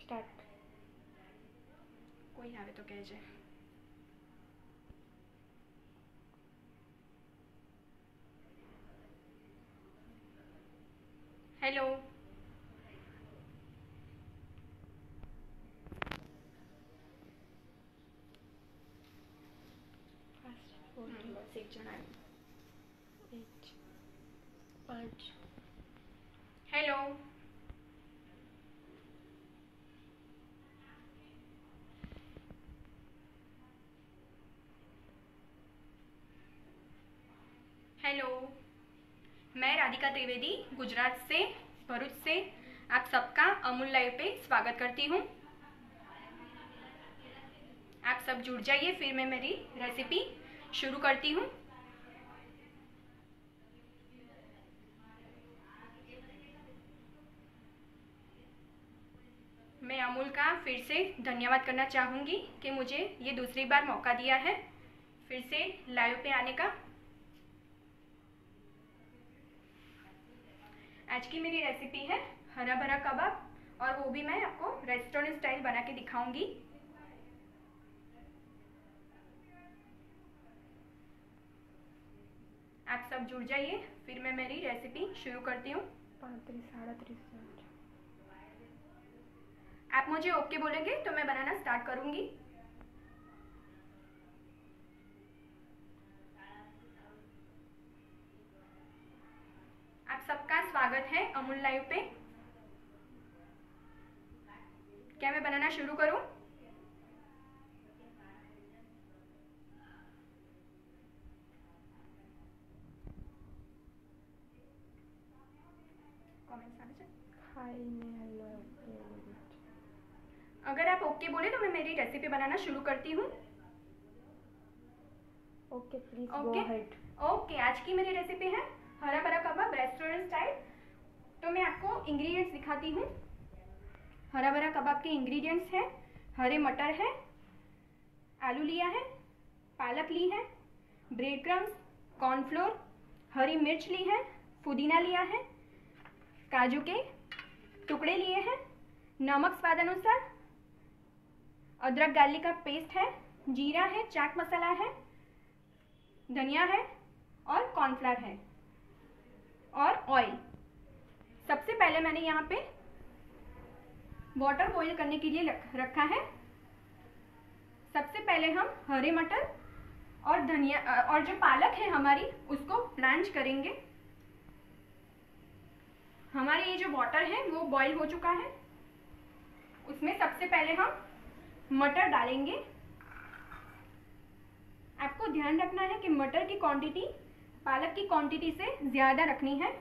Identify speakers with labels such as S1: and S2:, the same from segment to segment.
S1: Start.
S2: कोई आवे तो कहेजे। हेलो। बस एक जन आयो।
S1: 5
S2: हेलो। हेलो, मैं राधिका त्रिवेदी गुजरात से, भरूच से आप सबका अमूल लाइव पे स्वागत करती हूँ। आप सब जुड़ जाइए, फिर मैं मेरी रेसिपी शुरू करती हूँ। मैं अमूल का फिर से धन्यवाद करना चाहूँगी कि मुझे ये दूसरी बार मौका दिया है फिर से लाइव पे आने का। आज की मेरी रेसिपी है हरा भरा कबाब, और वो भी मैं आपको रेस्टोरेंट स्टाइल बना के दिखाऊंगी। आप सब जुड़ जाइए, फिर मैं मेरी रेसिपी शुरू करती हूँ।
S1: 35-38
S2: आप मुझे ओके बोलेंगे तो मैं बनाना स्टार्ट करूंगी। आप सबका स्वागत है अमूल लाइव पे। क्या मैं बनाना शुरू करूं? कमेंट्स आवे छे? अगर आप ओके बोले तो मैं मेरी रेसिपी बनाना शुरू करती हूँ।
S1: Okay, please go ahead.
S2: Okay, आज की मेरी रेसिपी है हरा भरा कबाब रेस्टोरेंट स्टाइल। तो मैं आपको इंग्रेडिएंट्स दिखाती हूँ। हरा भरा कबाब के इंग्रेडिएंट्स हैं, हरे मटर है, आलू लिया है, पालक ली है, ब्रेड क्रम्स, कॉर्नफ्लोर, हरी मिर्च ली है, पुदीना लिया है, काजू के टुकड़े लिए हैं, नमक स्वाद अनुसार, अदरक गार्लिक का पेस्ट है, जीरा है, चाट मसाला है, धनिया है और कॉर्नफ्लावर है और ऑयल। सबसे पहले मैंने यहाँ पे वाटर बॉईल करने के लिए रखा है। सबसे पहले हम हरे मटर और धनिया और जो पालक है हमारी उसको ब्लांच करेंगे। हमारे ये जो वाटर है वो बॉईल हो चुका है। उसमें सबसे पहले हम मटर डालेंगे। आपको ध्यान रखना है कि मटर की क्वांटिटी पालक की क्वांटिटी से ज्यादा रखनी है।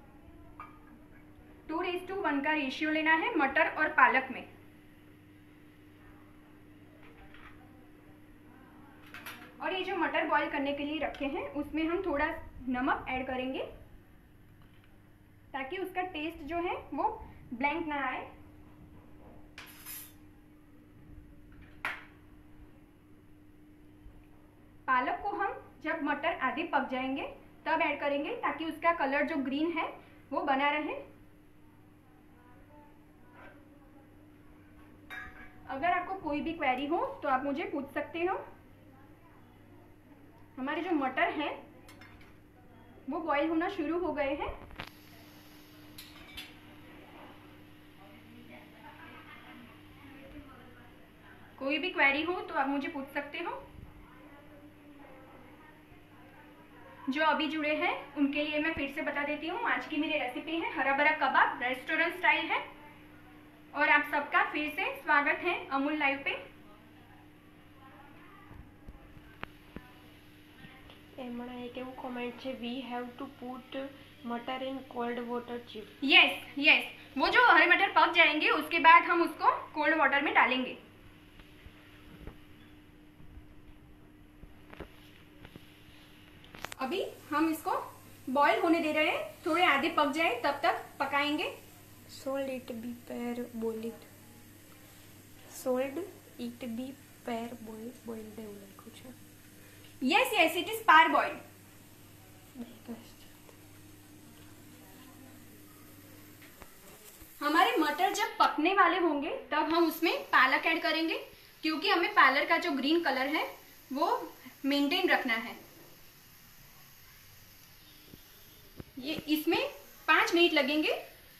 S2: 2:1 का रेशियो लेना है मटर और पालक में। और ये जो मटर बॉईल करने के लिए रखे हैं उसमें हम थोड़ा नमक ऐड करेंगे ताकि उसका टेस्ट जो है वो ब्लैंक ना आए। पालक को हम जब मटर आधे पक जाएंगे तब ऐड करेंगे ताकि उसका कलर जो ग्रीन है वो बना रहे। अगर आपको कोई भी क्वेरी हो तो आप मुझे पूछ सकते हो। हमारे जो मटर हैं वो बॉईल होना शुरू हो गए हैं। कोई भी क्वेरी हो तो आप मुझे पूछ सकते हो। जो अभी जुड़े हैं उनके लिए मैं फिर से बता देती हूँ, आज की मेरी रेसिपी है हरा भरा कबाब रेस्टोरेंट स्टाइल है। और आप सबका फिर से स्वागत है अमूल लाइव पे।
S1: એમણા એક એવું કમેન્ટ છે, we have to put matar in cold water chip.
S2: Yes, वो जो हरे मटर पक जाएंगे उसके बाद हम उसको कोल्ड वाटर में डालेंगे। अभी हम इसको बॉईल होने दे रहे हैं, थोड़े आधे पक जाए तब तक पकाएंगे।
S1: Should it be par boiled, should it be par boiled એવું લખ્યું છે।
S2: Yes, it is par boiled. हमारे मटर जब पकने वाले होंगे तब हम उसमें पालक ऐड करेंगे, क्योंकि हमें पालक का जो ग्रीन कलर है वो मेंटेन रखना है। ये इसमें 5 मिनट लगेंगे।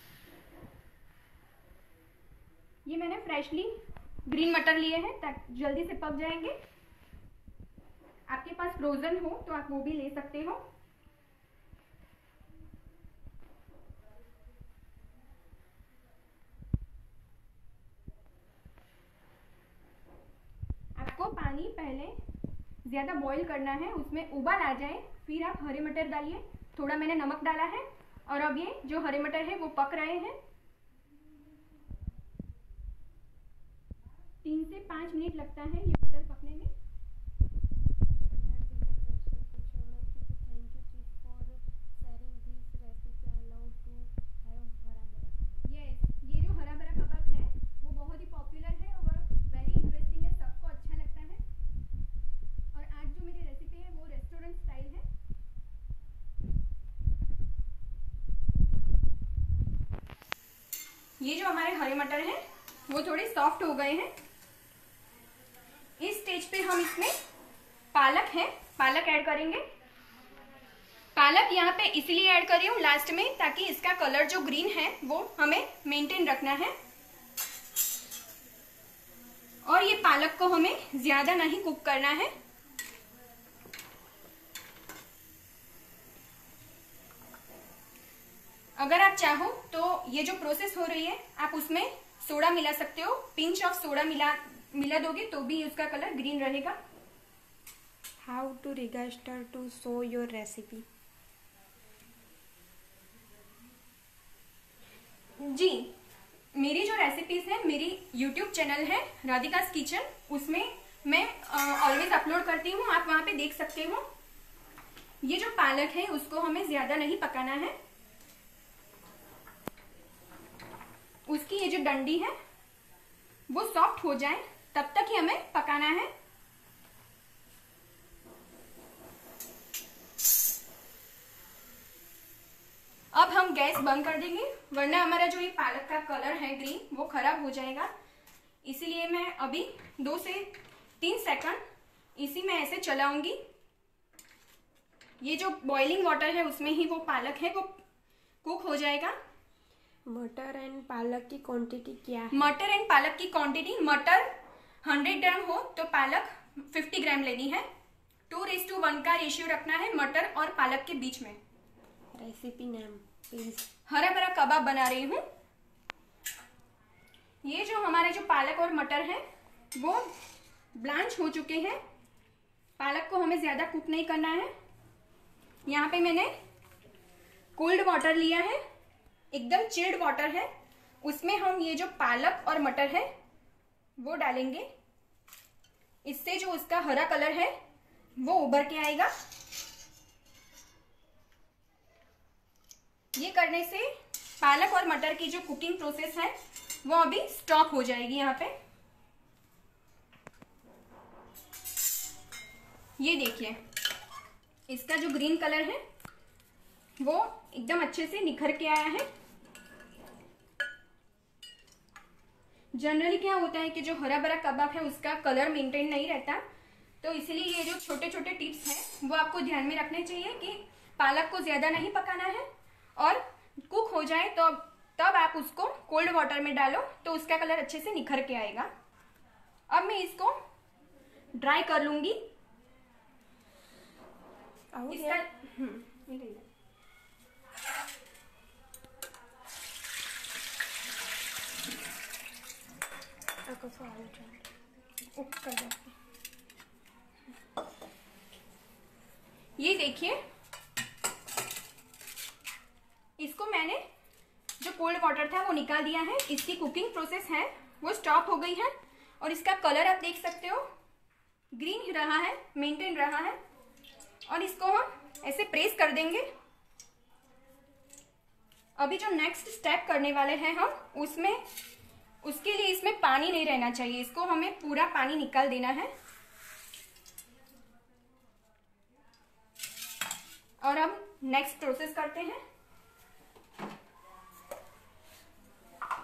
S2: ये मैंने फ्रेशली ग्रीन मटर लिए हैं ताकि जल्दी से पक जाएंगे। आपके पास फ्रोजन हो तो आप वो भी ले सकते हो। आपको पानी पहले ज़्यादा बॉईल करना है, उसमें उबाल आ जाए फिर आप हरे मटर डालिए। थोड़ा मैंने नमक डाला है और अब ये जो हरे मटर है वो पक रहे हैं। 3 से 5 मिनट लगता है ये मटर पकने में। यस, ये जो हरा भरा कबाब है वो बहुत ही पॉपुलर है और वेरी इंटरेस्टिंग है, सबको अच्छा लगता है। और आज जो मेरी रेसिपी है वो रेस्टोरेंट स्टाइल है। ये जो हमारे हरे मटर हैं वो थोड़े सॉफ्ट हो गए हैं। इस स्टेज पे हम इसमें पालक है, पालक ऐड करेंगे। पालक यहाँ पे इसलिए ऐड कर रही हूँ लास्ट में, ताकि इसका कलर जो ग्रीन है वो हमें मेंटेन रखना है। और ये पालक को हमें ज्यादा नहीं कुक करना है। अगर आप चाहो तो ये जो प्रोसेस हो रही है आप उसमें सोडा मिला सकते हो। पिंच ऑफ सोडा मिला दोगे तो भी उसका कलर ग्रीन रहेगा।
S1: How to register to show your recipe?
S2: जी, मेरी जो रेसिपीज है, मेरी यूट्यूब चैनल है राधिकास किचन, उसमें मैं ऑलवेज अपलोड करती हूँ, आप वहां पे देख सकते हो। ये जो पालक है उसको हमें ज्यादा नहीं पकाना है। उसकी ये जो डंडी है वो सॉफ्ट हो जाए तब तक ही हमें पकाना है। अब हम गैस बंद कर देंगे, वरना हमारा जो ये पालक का कलर है ग्रीन वो खराब हो जाएगा। इसीलिए मैं अभी 2 से 3 सेकंड इसी में ऐसे चलाऊंगी। ये जो बॉइलिंग वाटर है उसमें ही वो पालक है वो कुक हो जाएगा।
S1: मटर एंड पालक की क्वांटिटी क्या है?
S2: मटर एंड पालक की क्वांटिटी, मटर 100 ग्राम हो तो पालक 50 ग्राम लेनी है। 2:1 का रेशियो रखना है मटर और पालक के बीच में।
S1: Recipe name please.
S2: Hara bhara कबाब बना रही हूँ। ये जो हमारे जो पालक और मटर है वो ब्लांच हो चुके हैं। पालक को हमें ज्यादा कुक नहीं करना है। यहाँ पे मैंने कोल्ड वाटर लिया है, एकदम चिल्ड वाटर है। उसमें हम ये जो पालक और मटर है वो डालेंगे। इससे जो उसका हरा कलर है वो उभर के आएगा। ये करने से पालक और मटर की जो कुकिंग प्रोसेस है वो अभी स्टॉप हो जाएगी। यहाँ पे ये देखिए, इसका जो ग्रीन कलर है वो एकदम अच्छे से निखर के आया है। जनरली क्या होता है कि जो हरा भरा कबाब है उसका कलर मेंटेन नहीं रहता, तो इसलिए ये जो छोटे छोटे टिप्स हैं वो आपको ध्यान में रखने चाहिए कि पालक को ज्यादा नहीं पकाना है और कुक हो जाए तो तब आप उसको कोल्ड वाटर में डालो तो उसका कलर अच्छे से निखर के आएगा। अब मैं इसको ड्राई कर लूंगी। इसका ये देखिए, इसको मैंने जो कोल्ड वाटर था वो निकाल दिया है। इसकी कुकिंग प्रोसेस है वो स्टॉप हो गई है और इसका कलर आप देख सकते हो ग्रीन ही रहा है, मेंटेन रहा है। और इसको हम ऐसे प्रेस कर देंगे। अभी जो नेक्स्ट स्टेप करने वाले हैं हम उसके लिए इसमें पानी नहीं रहना चाहिए, इसको हमें पूरा पानी निकाल देना है। और अब नेक्स्ट प्रोसेस करते हैं।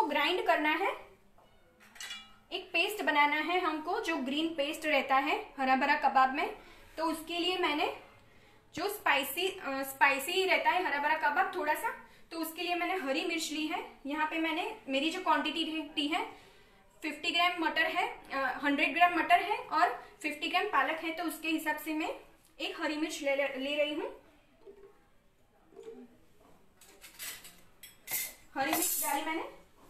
S2: इसको ग्राइंड करना है, एक पेस्ट बनाना है हमको, जो ग्रीन पेस्ट रहता है हरा भरा कबाब में। तो उसके लिए मैंने जो स्पाइसी रहता है हरा भरा कबाब थोड़ा सा, तो उसके लिए मैंने हरी मिर्च ली है। यहाँ पे मैंने मेरी जो क्वांटिटी रहती है 50 ग्राम मटर है, 100 ग्राम मटर है और 50 ग्राम पालक है, तो उसके हिसाब से मैं एक हरी मिर्च ले रही हूँ। हरी मिर्च डाली मैंने,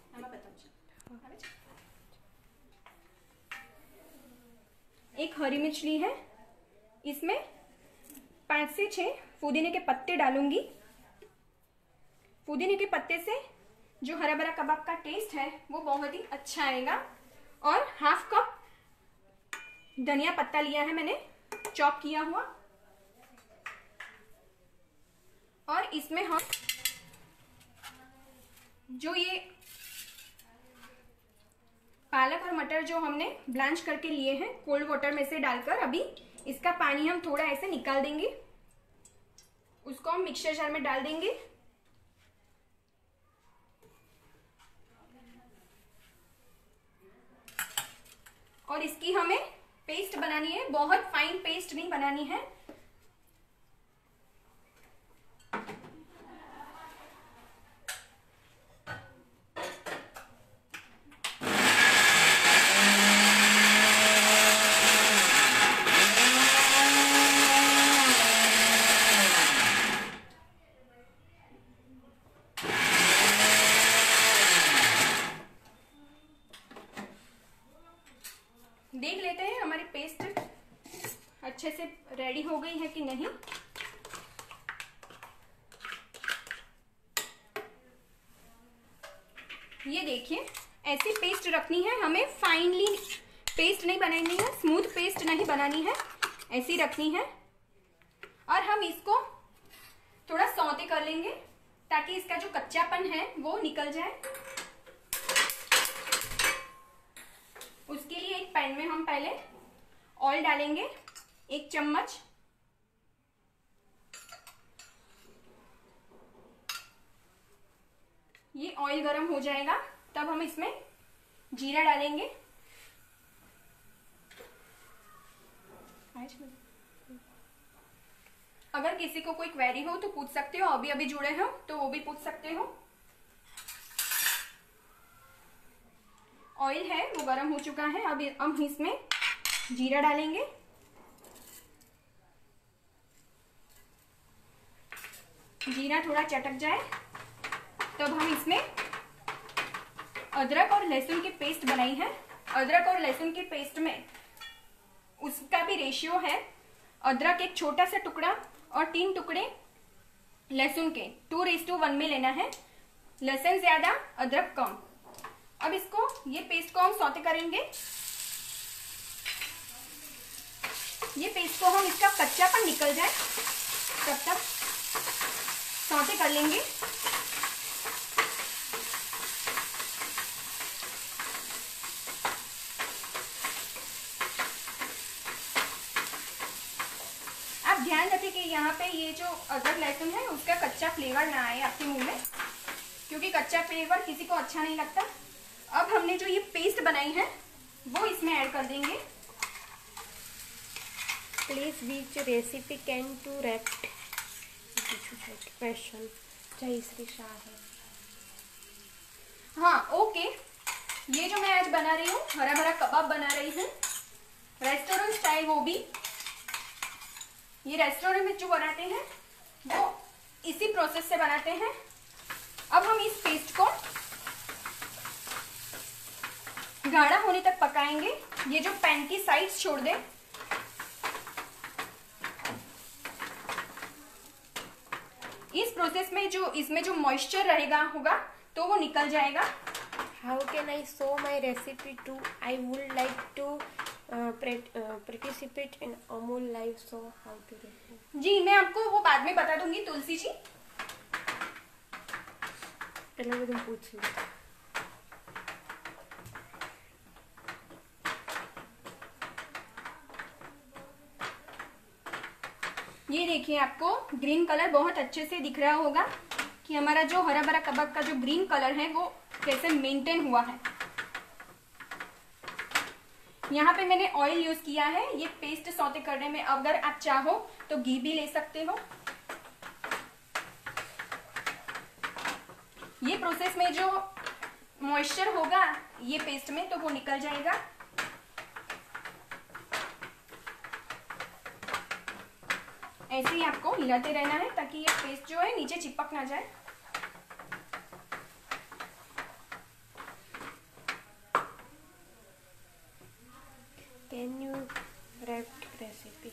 S2: एक हरी मिर्च ली है। इसमें 5 से 6 पुदीने के पत्ते डालूंगी। पुदीने के पत्ते से जो हरा भरा कबाब का टेस्ट है वो बहुत ही अच्छा आएगा। और हाफ कप धनिया पत्ता लिया है मैंने, चॉप किया हुआ। और इसमें हम जो ये पालक और मटर जो हमने ब्लांच करके लिए हैं कोल्ड वाटर में से डालकर, अभी इसका पानी हम थोड़ा ऐसे निकाल देंगे। उसको हम मिक्सर जार में डाल देंगे। और इसकी हमें पेस्ट बनानी है, बहुत फाइन पेस्ट नहीं बनानी है। देख लेते हैं हमारी पेस्ट अच्छे से रेडी हो गई है कि नहीं। ये देखिए, ऐसी पेस्ट रखनी है हमें, फाइनली पेस्ट नहीं बनानी है, स्मूथ पेस्ट नहीं बनानी है, ऐसी रखनी है। और हम इसको थोड़ा सौते कर लेंगे ताकि इसका जो कच्चापन है वो निकल जाए। उसके लिए एक पैन में हम पहले ऑयल डालेंगे 1 चम्मच। ये ऑयल गरम हो जाएगा तब हम इसमें जीरा डालेंगे। अगर किसी को कोई क्वेरी हो तो पूछ सकते हो, अभी अभी जुड़े हो तो वो भी पूछ सकते हो। ऑयल है वो गरम हो चुका है, अभी हम इसमें जीरा डालेंगे। जीरा थोड़ा चटक जाए तब हम इसमें अदरक और लहसुन की पेस्ट बनाई है। अदरक और लहसुन की पेस्ट में उसका भी रेशियो है, अदरक एक छोटा सा टुकड़ा और 3 टुकड़े लहसुन के 2:1 में लेना है। लहसुन ज्यादा अदरक कम। अब इसको, ये पेस्ट को हम सौते करेंगे। ये पेस्ट को हम, इसका कच्चापन निकल जाए तब तक सौते कर लेंगे। आप ध्यान रखें कि यहाँ पे ये जो अदरक लहसुन है उसका कच्चा फ्लेवर ना आए आपके मुंह में, क्योंकि कच्चा फ्लेवर किसी को अच्छा नहीं लगता। अब हमने जो ये पेस्ट बनाई है वो इसमें ऐड कर देंगे।
S1: Please which recipe can to wrap question? जय श्री शाह है।
S2: हाँ ओके, ये जो मैं आज बना रही हूँ हरा भरा कबाब बना रही हूँ रेस्टोरेंट स्टाइल, वो भी ये रेस्टोरेंट में जो बनाते हैं वो इसी प्रोसेस से बनाते हैं। अब हम इस पेस्ट को गाढ़ा होने तक पकाएंगे, ये जो पैन की साइड्स छोड़ दे। इस प्रोसेस में जो इसमें जो मॉइस्चर रहेगा होगा तो वो निकल जाएगा।
S1: How can I show my recipe to? I would like to participate in Amul live show. How to do?
S2: जी मैं आपको वो बाद में बता दूंगी तुलसी जी।
S1: पहले मैं तुम पूछ लो।
S2: ये देखिए, आपको ग्रीन कलर बहुत अच्छे से दिख रहा होगा कि हमारा जो हरा भरा कबाब का जो ग्रीन कलर है वो कैसे मेंटेन हुआ है। यहाँ पे मैंने ऑयल यूज किया है ये पेस्ट सौते करने में। अगर आप चाहो तो घी भी ले सकते हो। ये प्रोसेस में जो मॉइस्चर होगा ये पेस्ट में तो वो निकल जाएगा। ऐसे ही आपको हिलाते रहना है ताकि ये पेस्ट जो है नीचे चिपक ना जाए।
S1: Can you wrap recipe?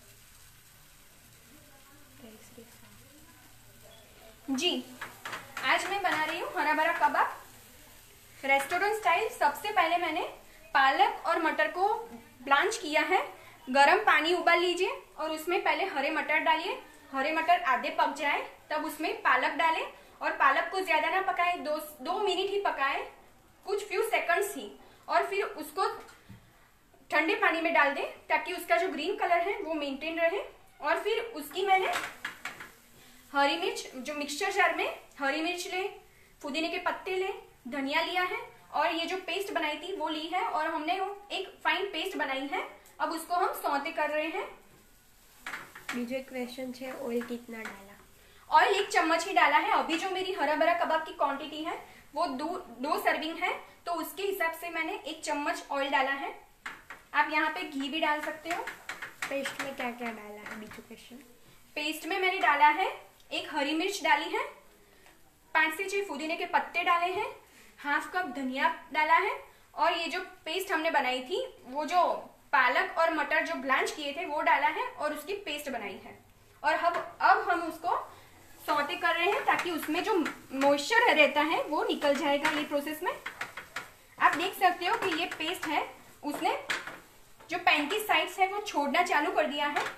S2: जी, आज मैं बना रही हूँ हरा भरा कबाब रेस्टोरेंट स्टाइल। सबसे पहले मैंने पालक और मटर को ब्लांच किया है। गरम पानी उबाल लीजिए और उसमें पहले हरे मटर डालिए। हरे मटर आधे पक जाए तब उसमें पालक डालें और पालक को ज्यादा ना पकाएं, 2 मिनट ही पकाएं, कुछ फ्यू सेकंड्स ही। और फिर उसको ठंडे पानी में डाल दें ताकि उसका जो ग्रीन कलर है वो मेंटेन रहे। और फिर उसकी मैंने हरी मिर्च, जो मिक्सचर जार में हरी मिर्च ले, पुदीने के पत्ते ले, धनिया लिया है और ये जो पेस्ट बनाई थी वो ली है और हमने एक फाइन पेस्ट बनाई है। अब उसको हम सौते कर रहे हैं।
S1: बीजो क्वेश्चन है, ऑयल कितना डाला?
S2: ऑयल 1 चम्मच ही डाला है। अभी जो मेरी हरा भरा कबाब की क्वांटिटी है वो 2 सर्विंग है तो उसके हिसाब से मैंने 1 चम्मच ऑयल डाला है। आप यहाँ पे घी भी डाल सकते हो।
S1: पेस्ट में क्या क्या डाला है? बीजो क्वेश्चन।
S2: पेस्ट में मैंने डाला है 1 हरी मिर्च डाली है, 5 से 6 पुदीने के पत्ते डाले हैं, ½ कप धनिया डाला है और ये जो पेस्ट हमने बनाई थी वो जो पालक और मटर जो ब्लांच किए थे वो डाला है और उसकी पेस्ट बनाई है। और अब हम उसको सौते कर रहे हैं ताकि उसमें जो मॉइस्चर रहता है वो निकल जाएगा। ये प्रोसेस में आप देख सकते हो कि ये पेस्ट है उसने जो पैन की साइड्स है वो छोड़ना चालू कर दिया है।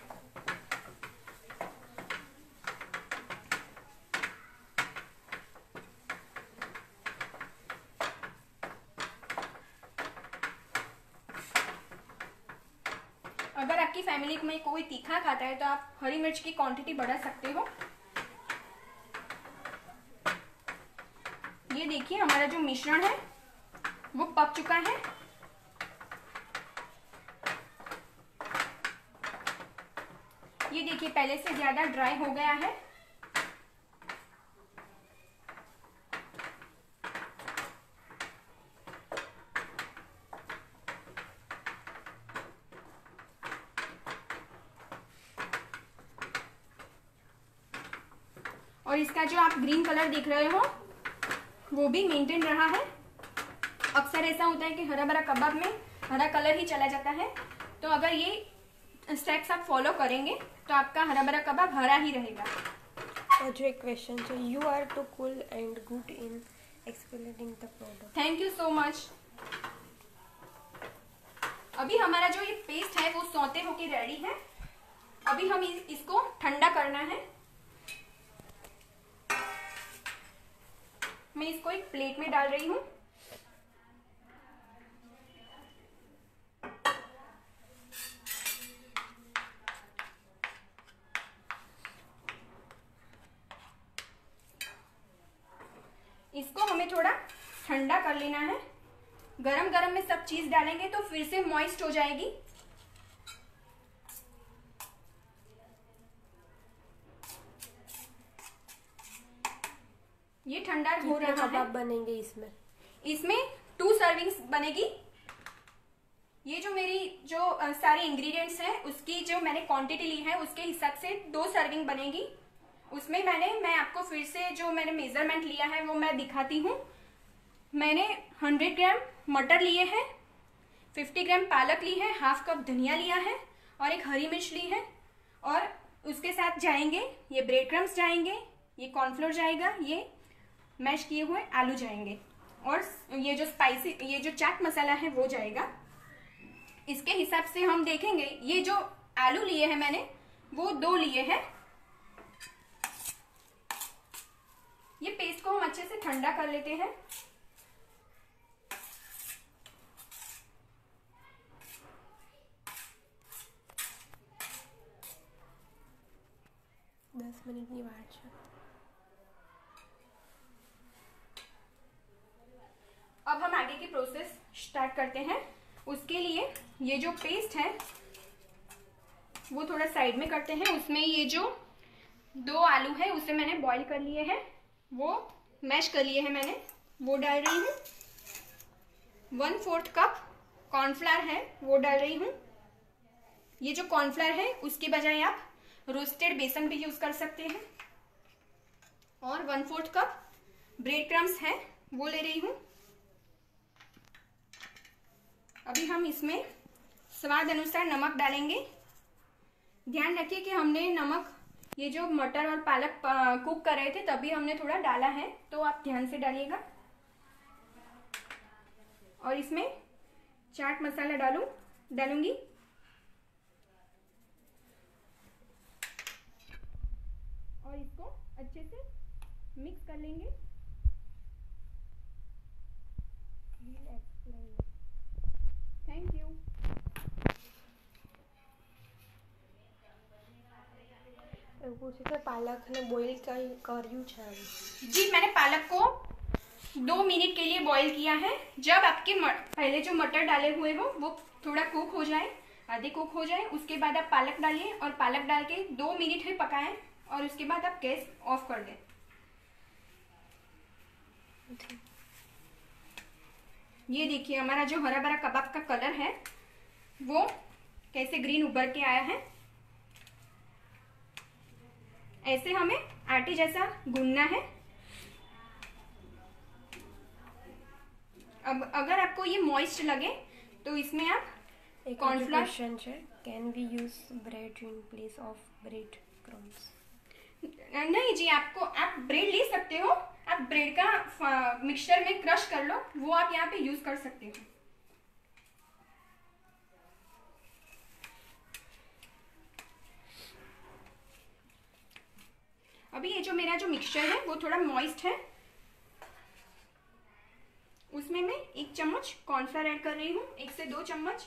S2: अगर आपकी फैमिली में कोई तीखा खाता है तो आप हरी मिर्च की क्वांटिटी बढ़ा सकते हो। ये देखिए हमारा जो मिश्रण है वो पक चुका है। ये देखिए पहले से ज्यादा ड्राई हो गया है। और इसका जो आप ग्रीन कलर देख रहे हो वो भी मेंटेन रहा है। अक्सर ऐसा होता है कि हरा भरा कबाब में हरा कलर ही चला जाता है, तो अगर ये स्टेप्स आप फॉलो करेंगे तो आपका हरा भरा कबाब हरा ही रहेगा।
S1: और जो एक क्वेश्चन है, you are too cool and good in explaining the product.
S2: Thank you so much. अभी हमारा जो ये पेस्ट है वो सौते होके रेडी है। अभी हम इसको ठंडा करना है। मैं इसको एक प्लेट में डाल रही हूँ। इसको हमें थोड़ा ठंडा कर लेना है। गरम गरम में सब चीज डालेंगे तो फिर से मॉइस्ट हो जाएगी। ये ठंडा हो रहा है।
S1: कबाब बनेंगे इसमें
S2: 2 सर्विंग्स बनेगी। ये जो मेरी सारे इंग्रेडिएंट्स हैं उसकी जो मैंने क्वांटिटी ली है उसके हिसाब से 2 सर्विंग बनेगी। उसमें मैं आपको फिर से जो मैंने मेजरमेंट लिया है वो मैं दिखाती हूँ। मैंने 100 ग्राम मटर लिए हैं, 50 ग्राम पालक ली है, ½ कप धनिया लिया है और 1 हरी मिर्च ली है। और उसके साथ जाएंगे ये ब्रेड क्रम्स जाएंगे, ये कॉर्नफ्लोर जाएगा, ये मैश किए हुए आलू जाएंगे और ये जो स्पाइसी ये जो चाट मसाला है वो जाएगा। इसके हिसाब से हम देखेंगे। ये जो आलू लिए हैं मैंने वो 2 लिए हैं। ये पेस्ट को हम अच्छे से ठंडा कर लेते हैं।
S1: दस मिनट ની વાર છે।
S2: प्रोसेस स्टार्ट करते हैं। उसके लिए ये जो पेस्ट है वो थोड़ा साइड में करते हैं। उसमें ये जो 2 आलू है उसे मैंने बॉईल कर लिए हैं, वो मैश कर लिए हैं मैंने, वो डाल रही हूँ। 1/4 कप कॉर्नफ्लावर है वो डाल रही हूँ। ये जो कॉर्नफ्लावर है उसके बजाय आप रोस्टेड बेसन भी यूज कर सकते हैं। और 1/4 कप ब्रेड क्रम्स है वो ले रही हूँ। अभी हम इसमें स्वाद अनुसार नमक डालेंगे। ध्यान रखिए कि हमने नमक ये जो मटर और पालक कुक कर रहे थे तभी हमने थोड़ा डाला है, तो आप ध्यान से डालिएगा। और इसमें चाट मसाला डालूंगी। और इसको अच्छे से मिक्स कर लेंगे। Thank you.
S1: पूछे थे पालक ने बॉईल કર્યું છે।
S2: जी, मैंने पालक को 2 मिनट के लिए बॉईल किया है। जब आपके पहले जो मटर डाले हुए हो वो थोड़ा कुक हो जाए, आधे कुक हो जाए, उसके बाद आप पालक डालिए और पालक डाल के 2 मिनट ही पकाएं और उसके बाद आप गैस ऑफ कर दें। ये देखिए हमारा जो हरा भरा कबाब का कलर है वो कैसे ग्रीन उभर के आया है। ऐसे हमें आटे जैसा गूंदना है। अब अगर आपको ये मॉइस्ट लगे तो इसमें आप कॉर्नफ्लावर।
S1: क्वेश्चन है, can we use bread in place of bread crumbs?
S2: नहीं जी, आप ब्रेड ले सकते हो। आप ब्रेड का मिक्सचर में क्रश कर लो, वो आप यहाँ पे यूज कर सकते हो। अभी ये जो मेरा जो मिक्सचर है वो थोड़ा मॉइस्ट है, उसमें मैं 1 चम्मच कॉर्नफ्लावर ऐड कर रही हूँ, 1 से 2 चम्मच।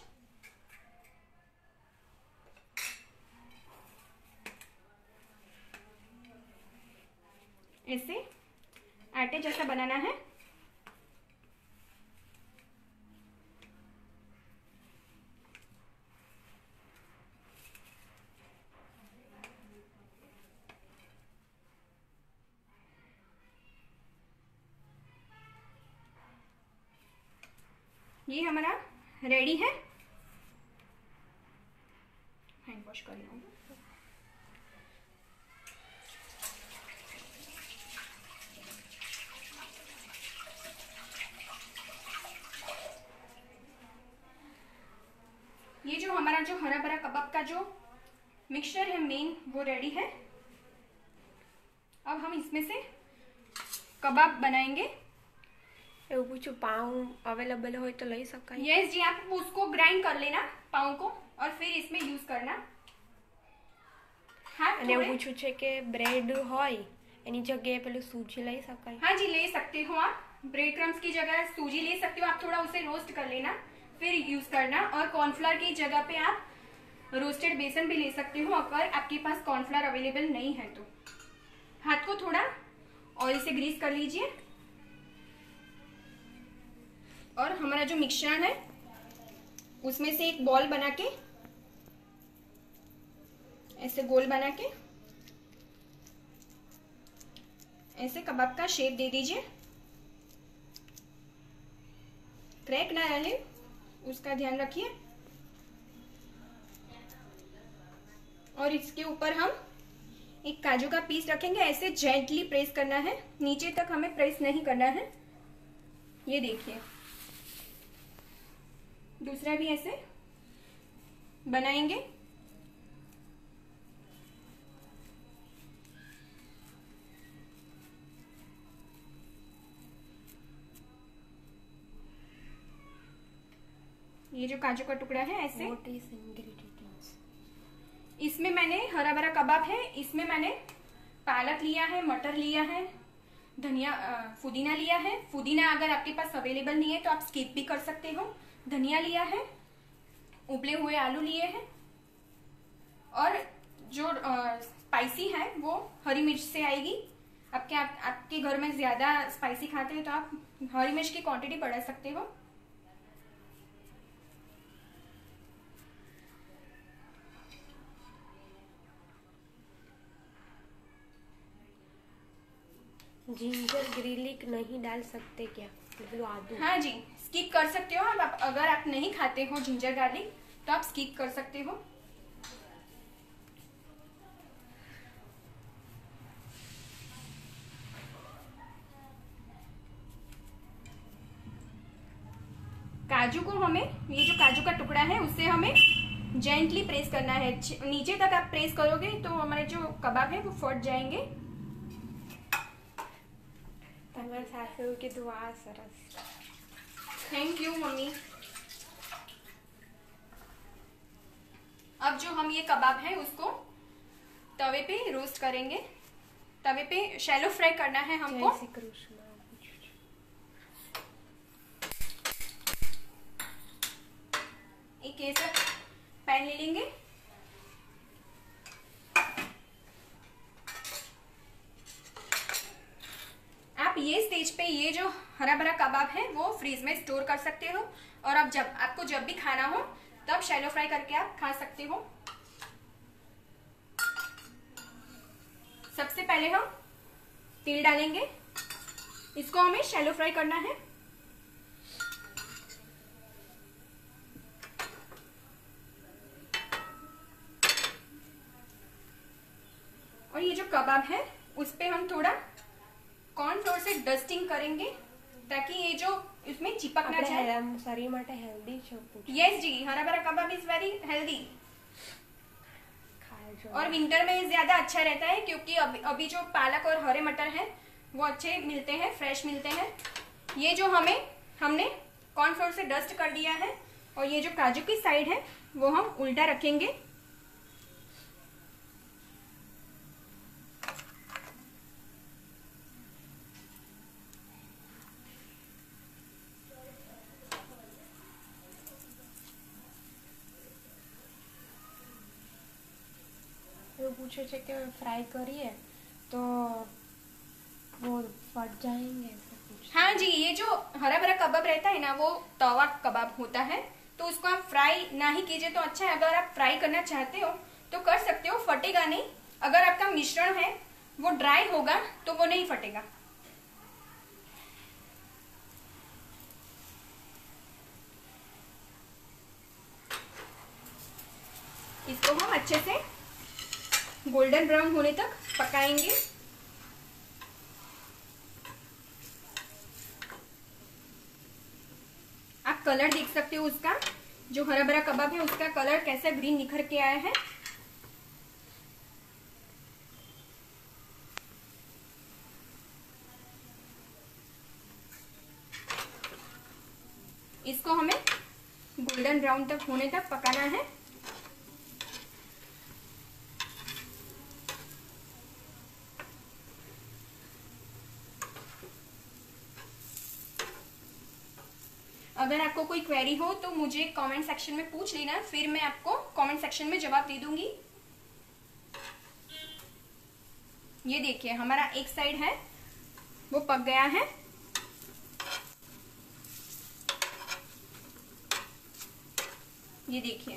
S2: ऐसे आटे जैसा बनाना है। ये हमारा रेडी है। हैंड वॉश कर लूँगा। ये जो हमारा जो हरा भरा कबाब का जो मिक्सचर है मेन वो रेडी है। अब हम इसमें से कबाब बनाएंगे।
S1: એવું પૂછું પાઉં અવેલેબલ હોય તો લઈ શકાય?
S2: यस जी, आप उसको ग्राइंड कर लेना पाउं को और फिर इसमें यूज करना। हाँ,
S1: અને એવું પૂછું છે કે બ્રેડ હોય એની જગ્યાએ પેલું સૂજી લઈ શકાય?
S2: हाँ जी, ले सकते हो आप। ब्रेड क्रम्स की जगह सूजी ले सकते हो। आप थोड़ा उसे रोस्ट कर लेना फिर यूज करना। और कॉर्नफ्लावर की जगह पे आप रोस्टेड बेसन भी ले सकते हो अगर आपके पास कॉर्नफ्लावर अवेलेबल नहीं है तो। हाथ को थोड़ा ऑयल से ग्रीस कर लीजिए और हमारा जो मिक्सचर है उसमें से एक बॉल बना के ऐसे गोल बना के ऐसे कबाब का शेप दे दीजिए। क्रैक ना रहे उसका ध्यान रखिए। और इसके ऊपर हम एक काजू का पीस रखेंगे। ऐसे जेंटली प्रेस करना है, नीचे तक हमें प्रेस नहीं करना है। ये देखिए, दूसरा भी ऐसे बनाएंगे। ये जो काजू का टुकड़ा है ऐसे।
S1: What is ingredients?
S2: इसमें मैंने हरा भरा कबाब है, इसमें मैंने पालक लिया है, मटर लिया है, धनिया पुदीना लिया है। पुदीना अगर आपके पास अवेलेबल नहीं है तो आप स्किप भी कर सकते हो। धनिया लिया है, उबले हुए आलू लिए हैं और जो स्पाइसी है वो हरी मिर्च से आएगी। आपके घर में ज्यादा स्पाइसी खाते हैं तो आप हरी मिर्च की क्वांटिटी बढ़ा सकते हो।
S1: जिंजर ग्रिलिक नहीं डाल सकते क्या, मतलब आदू?
S2: हाँ जी, स्किप कर सकते हो आप। अगर आप नहीं खाते हो जिंजर गार्लिक तो आप स्किप कर सकते हो। काजू को हमें, ये जो काजू का टुकड़ा है उससे हमें जेंटली प्रेस करना है। नीचे तक आप प्रेस करोगे तो हमारे जो कबाब है वो फट जाएंगे।
S1: તમારા સાસુ की दुआ सरस।
S2: Thank you mummy. अब जो हम ये कबाब है उसको तवे पे रोस्ट करेंगे। तवे पे शैलो फ्राई करना है हमको।
S1: जय श्री कृष्ण।
S2: एक ऐसा पैन ले लेंगे। आप ये स्टेज पे ये जो हरा भरा कबाब है वो फ्रीज में स्टोर कर सकते हो, और अब जब आपको जब भी खाना हो तब शैलो फ्राई करके आप खा सकते हो। सबसे पहले हम तेल डालेंगे, इसको हमें शैलो फ्राई करना है। और ये जो कबाब है उस पे हम थोड़ा कॉर्नफ्लोर से डस्टिंग करेंगे ताकि ये जो इसमें चिपक ना जाए।
S1: शरीर માટે हेल्दी છે।
S2: यस जी, hara bhara kabab is very healthy और विंटर में ज्यादा अच्छा रहता है क्योंकि अभी जो पालक और हरे मटर हैं वो अच्छे मिलते हैं, फ्रेश मिलते हैं। ये जो हमने कॉर्नफ्लोर से डस्ट कर दिया है और ये जो काजू की साइड है वो हम उल्टा रखेंगे।
S1: पूछे છે કે फ्राई करिए तो वो फट जाएंगे।
S2: हाँ जी, ये जो हरा भरा कबाब रहता है ना वो तवा कबाब होता है, तो उसको आप फ्राई ना ही कीजिए तो अच्छा है। अगर आप फ्राई करना चाहते हो तो कर सकते हो, फटेगा नहीं। अगर आपका मिश्रण है वो ड्राई होगा तो वो नहीं फटेगा। इसको हम अच्छे से गोल्डन ब्राउन होने तक पकाएंगे। आप कलर देख सकते हो उसका, जो हरा भरा कबाब है उसका कलर कैसा ग्रीन निखर के आया है। इसको हमें गोल्डन ब्राउन तक होने तक पकाना है। अगर आपको कोई क्वेरी हो तो मुझे कमेंट सेक्शन में पूछ लेना, फिर मैं आपको कमेंट सेक्शन में जवाब दे दूंगी। ये देखिए हमारा एक साइड है वो पक गया है। ये देखिए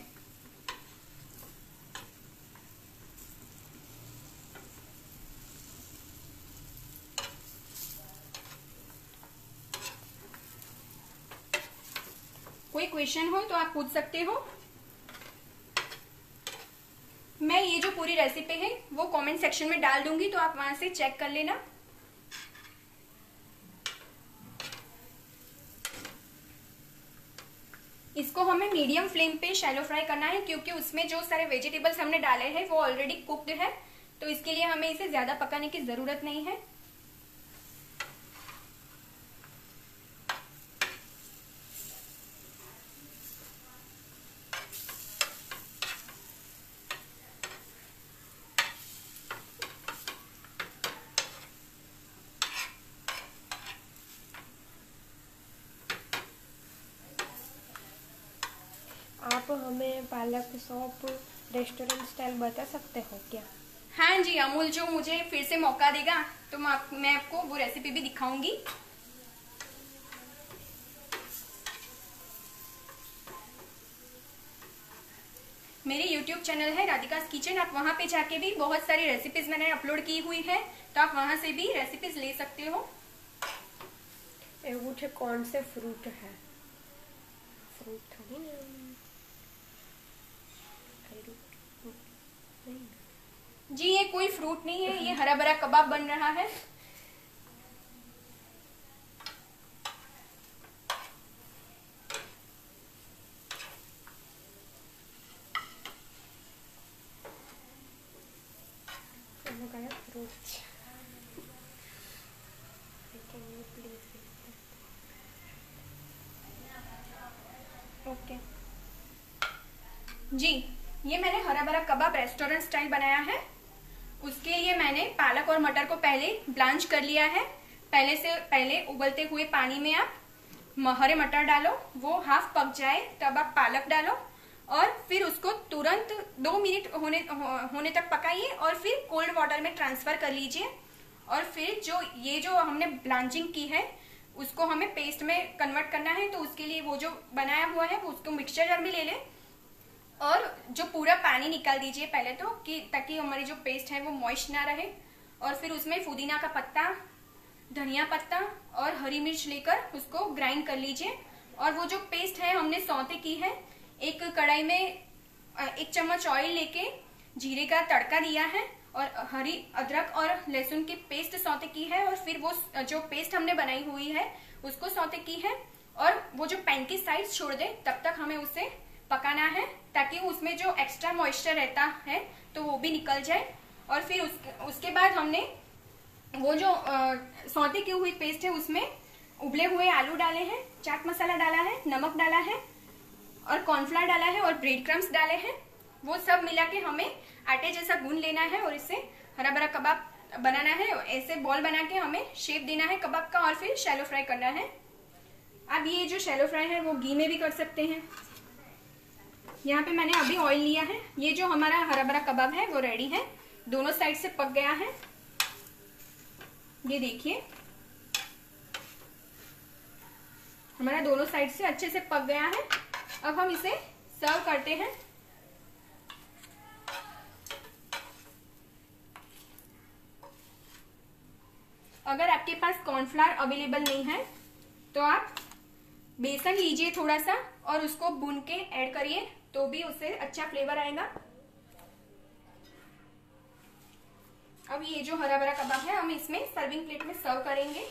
S2: कोई क्वेश्चन हो तो आप पूछ सकते हो। मैं ये जो पूरी रेसिपी है वो कमेंट सेक्शन में डाल दूंगी तो आप वहां से चेक कर लेना। इसको हमें मीडियम फ्लेम पे शैलो फ्राई करना है क्योंकि उसमें जो सारे वेजिटेबल्स हमने डाले हैं वो ऑलरेडी कुक्ड है, तो इसके लिए हमें इसे ज्यादा पकाने की जरूरत नहीं है।
S1: आप हमें पालक सौंप रेस्टोरेंट स्टाइल बता सकते हो क्या?
S2: हाँ जी, अमूल जो मुझे फिर से मौका देगा तो मैं आपको वो रेसिपी भी दिखाऊंगी। मेरी यूट्यूब चैनल है राधिकास किचन, आप वहां पे जाके भी बहुत सारी रेसिपीज मैंने अपलोड की हुई है, तो आप वहां से भी रेसिपीज ले सकते हो।
S1: એવું છે कौन से फ्रूट है? फ्रूट थोड़ी ना
S2: जी, ये कोई फ्रूट नहीं है, ये हरा भरा कबाब बन रहा है।
S1: फ्रूट
S2: ओके जी, ये मैंने हरा भरा कबाब रेस्टोरेंट स्टाइल बनाया है। उसके लिए मैंने पालक और मटर को पहले ब्लांच कर लिया है। पहले उबलते हुए पानी में आप हरे मटर डालो, वो हाफ पक जाए तब आप पालक डालो और फिर उसको तुरंत 2 मिनट होने तक पकाइए और फिर कोल्ड वाटर में ट्रांसफर कर लीजिए। और फिर जो हमने ब्लांचिंग की है उसको हमें पेस्ट में कन्वर्ट करना है, तो उसके लिए वो जो बनाया हुआ है वो उसको मिक्सचर जार में ले लें और जो पूरा पानी निकाल दीजिए पहले तो, कि ताकि हमारी जो पेस्ट है वो मॉइस्ट ना रहे। और फिर उसमें पुदीना का पत्ता, धनिया पत्ता और हरी मिर्च लेकर उसको ग्राइंड कर लीजिए। और वो जो पेस्ट है हमने सौते की है, एक कढ़ाई में 1 चम्मच ऑयल लेके जीरे का तड़का दिया है और हरी अदरक और लहसुन की पेस्ट सौते की है और फिर वो जो पेस्ट हमने बनाई हुई है उसको सौते की है। और वो जो पैन की साइड छोड़ दे तब तक हमें उसे पकाना है, ताकि उसमें जो एक्स्ट्रा मॉइस्चर रहता है तो वो भी निकल जाए। और फिर उसके बाद हमने वो जो सौते की हुई पेस्ट है उसमें उबले हुए आलू डाले हैं, चाट मसाला डाला है, नमक डाला है और कॉर्नफ्लावर डाला है और ब्रेड क्रम्स डाले हैं। वो सब मिला के हमें आटे जैसा गूंद लेना है और इससे हरा भरा कबाब बनाना है। ऐसे बॉल बना के हमें शेप देना है कबाब का और फिर शैलो फ्राई करना है। अब ये जो शैलो फ्राई है वो घी में भी कर सकते हैं। यहाँ पे मैंने अभी ऑयल लिया है। ये जो हमारा हरा भरा कबाब है वो रेडी है, दोनों साइड से पक गया है। ये देखिए हमारा दोनों साइड से अच्छे से पक गया है। अब हम इसे सर्व करते हैं। अगर आपके पास कॉर्नफ्लावर अवेलेबल नहीं है तो आप बेसन लीजिए थोड़ा सा और उसको भून के ऐड करिए, तो भी उससे अच्छा फ्लेवर आएगा। अब ये जो हरा भरा कबाब है हम इसमें सर्विंग प्लेट में सर्व करेंगे।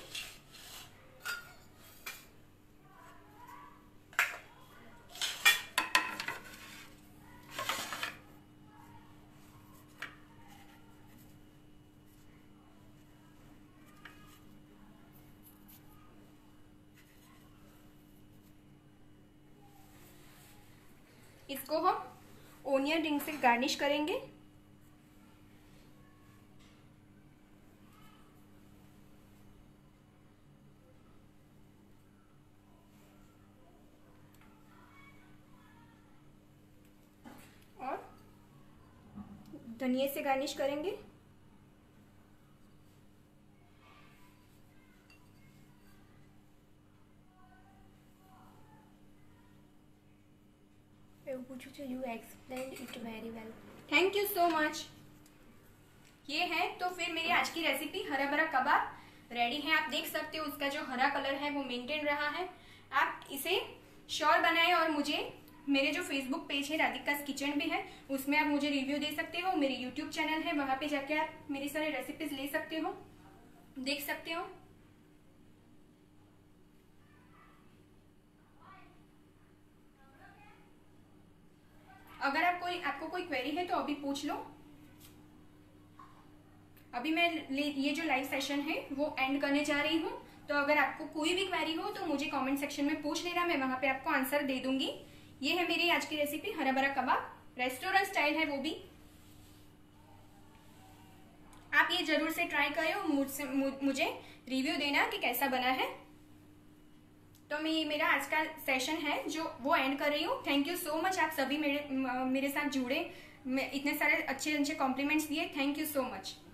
S2: इसको हम ओनियन रिंग से गार्निश करेंगे। और धनिया से गार्निश करेंगे।
S1: You explained it very well.
S2: Thank you so much. ये है तो फिर मेरी आज की रेसिपी हरा भरा कबाब रेडी है। आप देख सकते हो उसका जो हरा कलर है वो मेंटेन रहा है। आप इसे श्योर बनाएं और मुझे मेरे जो फेसबुक पेज है राधिकास किचन भी है उसमें आप मुझे रिव्यू दे सकते हो। मेरे यूट्यूब चैनल है वहां पे जाके आप मेरी सारी रेसिपीज ले सकते हो, देख सकते हो। अगर आपको कोई क्वेरी है तो अभी पूछ लो। अभी मैं ये जो लाइव सेशन है वो एंड करने जा रही हूँ, तो अगर आपको कोई भी क्वेरी हो तो मुझे कमेंट सेक्शन में पूछ लेना, मैं वहां पे आपको आंसर दे दूंगी। ये है मेरी आज की रेसिपी हरा भरा कबाब, रेस्टोरेंट स्टाइल है वो भी। आप ये जरूर से ट्राई करें और मुझे रिव्यू देना कि कैसा बना है। तो मैं ये मेरा आज का सेशन है जो वो एंड कर रही हूँ। थैंक यू सो मच, आप सभी मेरे साथ जुड़े, इतने सारे अच्छे अच्छे कॉम्प्लीमेंट्स दिए। Thank you so much.